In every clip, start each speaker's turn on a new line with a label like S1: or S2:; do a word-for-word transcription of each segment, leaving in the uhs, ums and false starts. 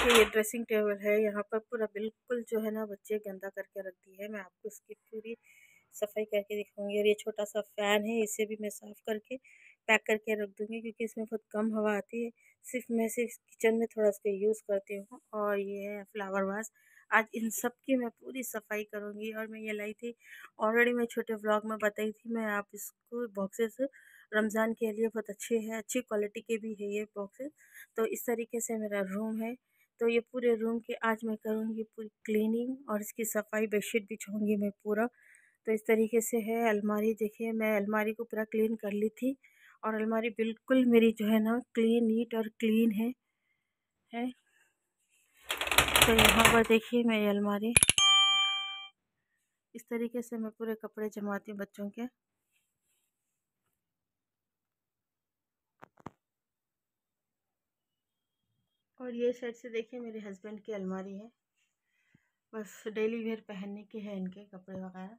S1: देखिए ये dressing table है, यहाँ पर पूरा बिल्कुल जो है ना बच्चे गंदा करके रख दी है। मैं आपको इसकी पूरी सफाई करके दिखाऊंगी। और ये छोटा सा फ़ैन है, इसे भी मैं साफ़ करके पैक करके रख दूँगी क्योंकि इसमें बहुत कम हवा आती है। सिर्फ मैं सिर्फ किचन में थोड़ा इसका यूज़ करती हूँ। और ये है फ्लावर वास। आज इन सब की मैं पूरी सफाई करूँगी। और मैं ये लाई थी, ऑलरेडी मैं छोटे व्लॉग में बताई थी। मैं आप इसको बॉक्सेस रमज़ान के लिए बहुत अच्छे हैं, अच्छी क्वालिटी के भी है ये बॉक्सेस। तो इस तरीके से मेरा रूम है। तो ये पूरे रूम की आज मैं करूँगी पूरी क्लीनिंग और इसकी सफाई, बेडशीट बिछाऊँगी मैं पूरा। तो इस तरीके से है। अलमारी देखिए, मैं अलमारी को पूरा क्लीन कर ली थी और अलमारी बिल्कुल मेरी जो है ना क्लीन, नीट और क्लीन है है तो यहाँ पर देखिए मेरी अलमारी इस तरीके से मैं पूरे कपड़े जमाती हूँ बच्चों के। और ये साइड से देखिए मेरे हस्बैंड की अलमारी है, बस डेली वेयर पहनने के हैं इनके कपड़े वगैरह।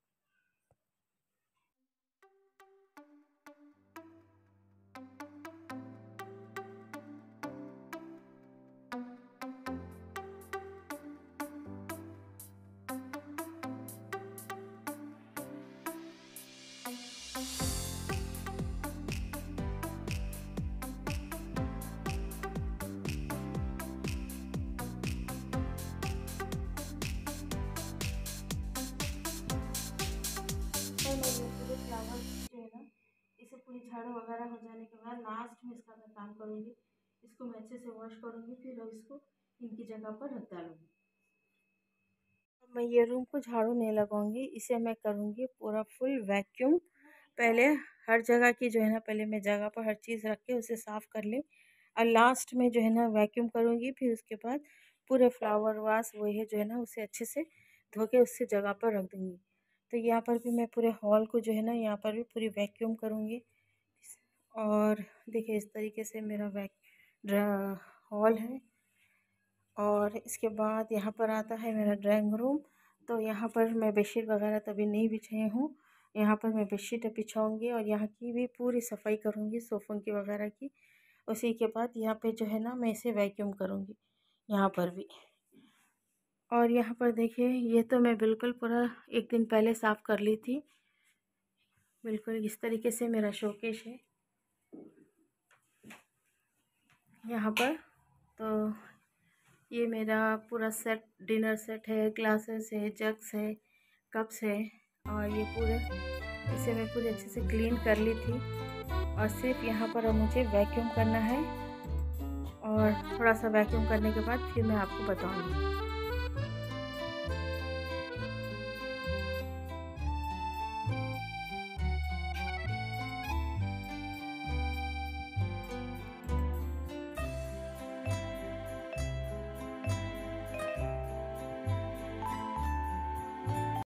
S1: और मैं ये पूरे फ्लावर जो है ना, इसे पूरी झाड़ू वगैरह हो जाने के बाद लास्ट में इसका मैं काम करूँगी। इसको मैं अच्छे से वॉश करूँगी, फिर इसको इनकी जगह पर रख डालूँगी। अब मैं ये रूम को झाड़ू नहीं लगाऊंगी, इसे मैं करूँगी पूरा फुल वैक्यूम। पहले हर जगह की जो है ना, पहले मैं जगह पर हर चीज़ रख के उसे साफ़ कर ले और लास्ट में जो है ना वैक्यूम करूँगी। फिर उसके बाद पूरे फ्लावर वास वो है जो है ना उसे अच्छे से धो के उससे जगह पर रख दूँगी। तो यहाँ पर भी मैं पूरे हॉल को जो है ना यहाँ पर भी पूरी वैक्यूम करूँगी। और देखिए इस तरीके से मेरा वैक हॉल है। और इसके बाद यहाँ पर आता है मेरा ड्राइंग रूम। तो यहाँ पर मैं बेडशीट वगैरह तभी नहीं बिछाई हूँ, यहाँ पर मैं बेडशीट बिछाऊँगी और यहाँ की भी पूरी सफाई करूँगी सोफ़ों की वगैरह की। उसी के बाद यहाँ पे जो है ना मैं इसे वैक्यूम करूँगी यहाँ पर भी। और यहाँ पर देखिए ये तो मैं बिल्कुल पूरा एक दिन पहले साफ़ कर ली थी। बिल्कुल इस तरीके से मेरा शोकेस है यहाँ पर। तो ये मेरा पूरा सेट, डिनर सेट है, ग्लासेस है, जग्स है, कप्स है। और ये पूरे इसे मैं पूरे अच्छे से क्लीन कर ली थी और सिर्फ यहाँ पर अब मुझे वैक्यूम करना है। और थोड़ा सा वैक्यूम करने के बाद फिर मैं आपको बताऊँगी।